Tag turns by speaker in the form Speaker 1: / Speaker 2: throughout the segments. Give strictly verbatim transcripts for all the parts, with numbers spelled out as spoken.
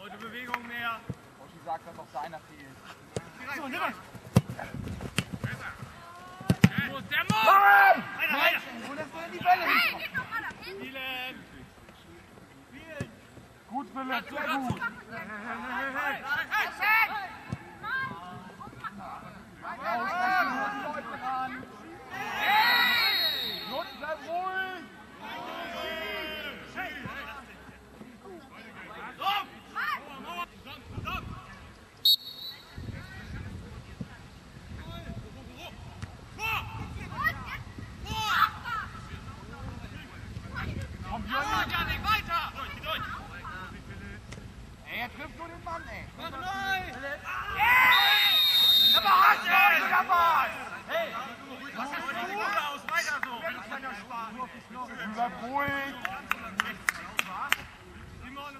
Speaker 1: Heute Bewegung mehr.
Speaker 2: Oschi sagt, dass auch seiner fehlt.
Speaker 1: So, nimm mal. Wo ist der Mann?
Speaker 2: Mann!
Speaker 1: Weiter, weiter.
Speaker 2: Wo lässt du denn die Bälle nicht?
Speaker 1: Spielen. Spielen.
Speaker 2: Gut, Philipp, sehr gut.
Speaker 1: Hey, hey, hey, hey.
Speaker 2: Leute ran. Not, bleib ruhig. Komm, Jürgen.
Speaker 1: Janik, weiter.
Speaker 2: Ey, er trifft nur den Mann, ey.
Speaker 1: Mach neu.
Speaker 2: Aber hast du wieder was?
Speaker 1: Hey. Was ist denn die Bude aus? Weiter so.
Speaker 2: Bleib ruhig.
Speaker 1: Simon.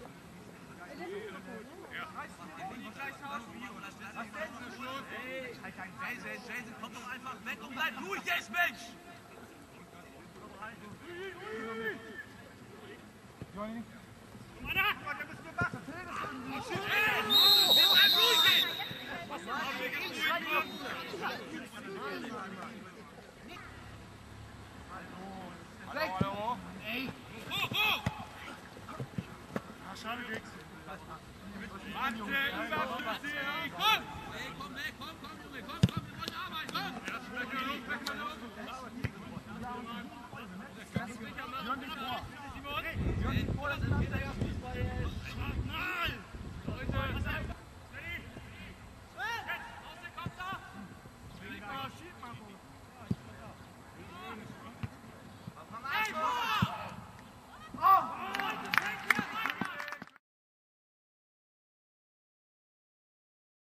Speaker 1: Jason, komm doch einfach weg und bleib ruhig jetzt, Mensch!
Speaker 2: Johnny.
Speaker 1: Mann, da müssen wir machen. Wir bleiben ruhig jetzt!
Speaker 2: Hallo, hallo.
Speaker 1: Ey! Hoch, hoch! Schade, Dix. Warte, über fünfzig! Komm! Hey, komm weg, komm, komm, Junge, komm, komm, wir wollen arbeiten, komm! Erst weg mal los, weg mal los!